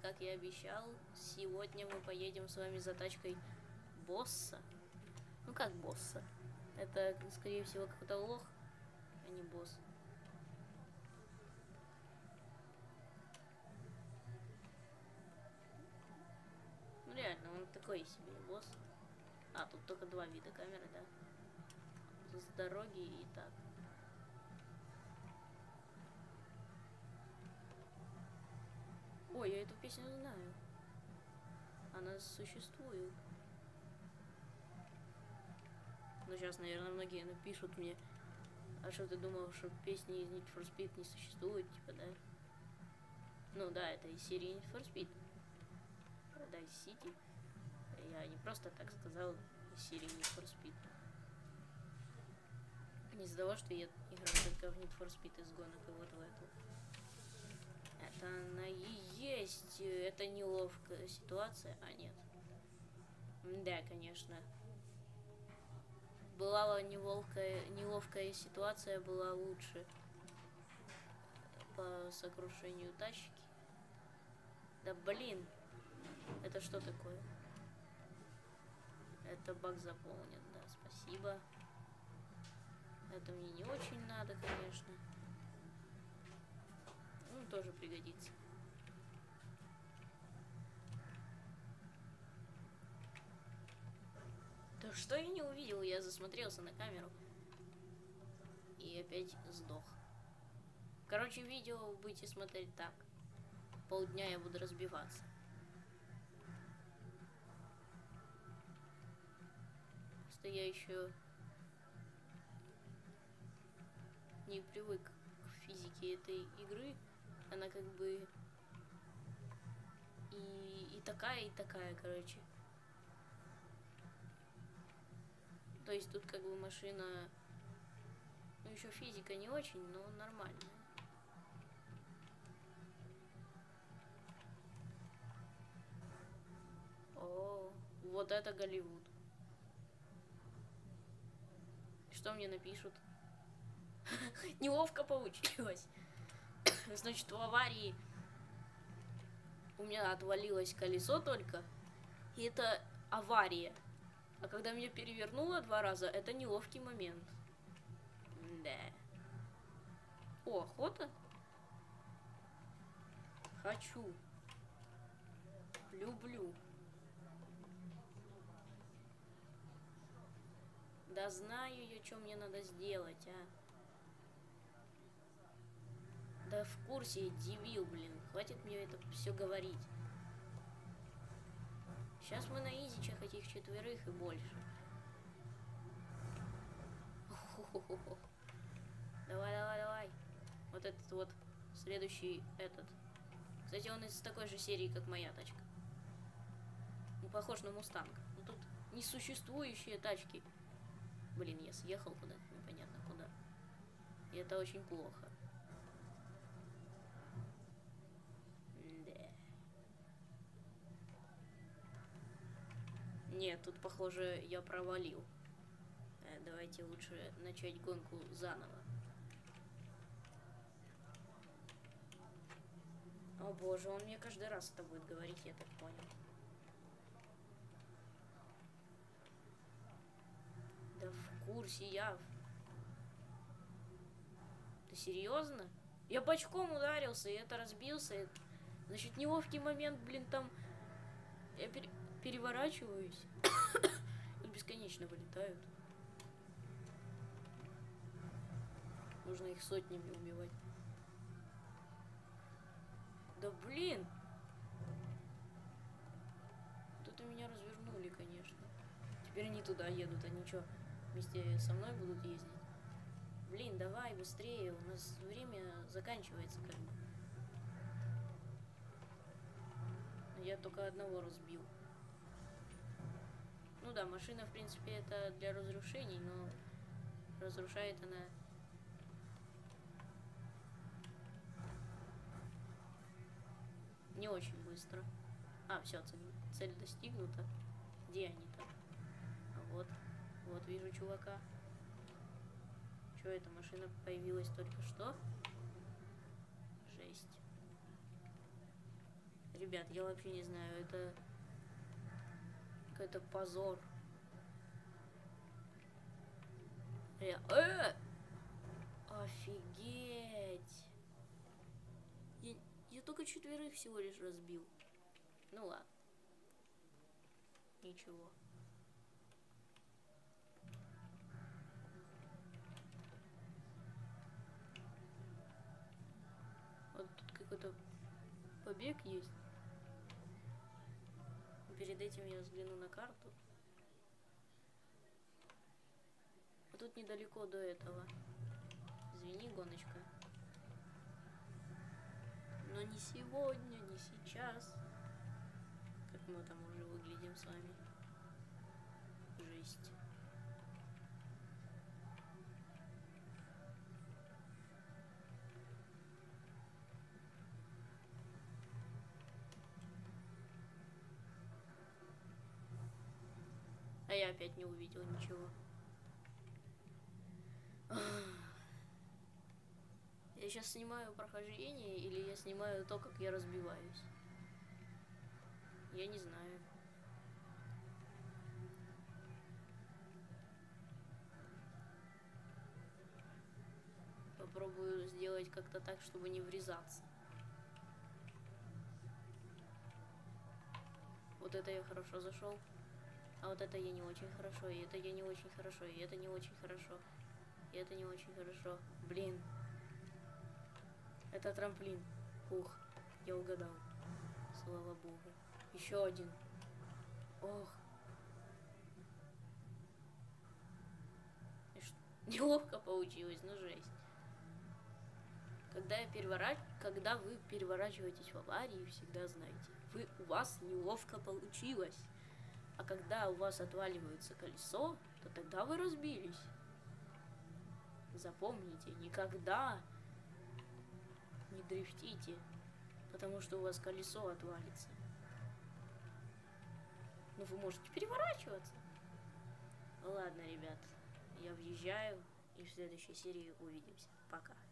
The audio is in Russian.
как я обещал, сегодня мы поедем с вами за тачкой босса. Ну как босса? Это, скорее всего, какой-то лох, а не босс. Ну реально, он такой себе босс. А, тут только два вида камеры, да? С дороги и так. Ой, я эту песню знаю. Она существует. Ну, сейчас, наверное, многие напишут мне: а что ты думал, что песни из Need for Speed не существуют, типа, да? Ну да, это из серии Need for Speed. Paradise City. Я не просто так сказал из серии Need for Speed. Не из-за того, что я играю только в Need for Speed из гонок и вот в эту. Это она и есть. Это неловкая ситуация, а нет. Да, конечно. Была неловкая ситуация, была лучше по сокрушению тачки. Да блин, это что такое? Это баг заполнен, да, спасибо. Это мне не очень надо, конечно. Ну, тоже пригодится. Да что я не увидел? Я засмотрелся на камеру. И опять сдох. Короче, видео будете смотреть так. Полдня я буду разбиваться. Просто я еще не привык к физике этой игры. Она как бы и такая, короче. То есть тут как бы машина, ну еще физика не очень, но нормальная. О, вот это Голливуд. Что мне напишут? Неловко получилось. Значит, в аварии у меня отвалилось колесо только. И это авария. А когда меня перевернуло 2 раза, это неловкий момент. Да. О, охота? Хочу. Люблю. Да знаю я, что мне надо сделать, а. Да в курсе, дебил, блин. Хватит мне это все говорить. Сейчас мы на изичах этих 4 и больше. Давай, давай, давай. Вот этот вот. Следующий этот. Кстати, он из такой же серии, как моя тачка. Ну, похож на Мустанг. Ну, тут несуществующие тачки. Блин, я съехал куда-то, непонятно куда. И это очень плохо. Да. Нет, тут, похоже, я провалил. Давайте лучше начать гонку заново. О боже, он мне каждый раз это будет говорить, я так понял. Да в курсе я. Ты серьезно? Я бочком ударился, и это разбился. Значит, неловкий момент, блин, там... Я переворачиваюсь. Тут бесконечно вылетают. Нужно их сотнями убивать. Да блин! Тут меня развернули, конечно. Теперь они туда едут, они что, вместе со мной будут ездить? Блин, давай быстрее, у нас время заканчивается как бы. Я только одного разбил. Ну да, машина, в принципе, это для разрушений, но разрушает она... не очень быстро. А, все, цель достигнута. Где они там? А вот. Вот вижу чувака. Чё, эта машина появилась только что? Жесть. Ребят, я вообще не знаю, это какой-то позор. Офигеть! Я только 4 всего лишь разбил. Ну ладно. Ничего. Вот тут какой-то побег есть. Перед этим я взгляну на карту. А тут недалеко до этого. Извини, гоночка. Но не сегодня, не сейчас. Как мы там уже выглядим с вами. Жесть. А я опять не увидел ничего. Я сейчас снимаю прохождение или я снимаю то, как я разбиваюсь? Я не знаю. Попробую сделать как-то так, чтобы не врезаться. Вот это я хорошо зашел. А вот это я не очень хорошо, и это я не очень хорошо, и это не очень хорошо, и это не очень хорошо. Блин. Это трамплин. Ух, я угадал. Слава богу. Еще один. Ох. Неловко получилось, ну жесть. Когда вы переворачиваетесь в аварии, всегда знайте, у вас неловко получилось. А когда у вас отваливается колесо, то тогда вы разбились. Запомните, никогда не дрифтите, потому что у вас колесо отвалится. Но вы можете переворачиваться. Ладно, ребят, я въезжаю, и в следующей серии увидимся. Пока.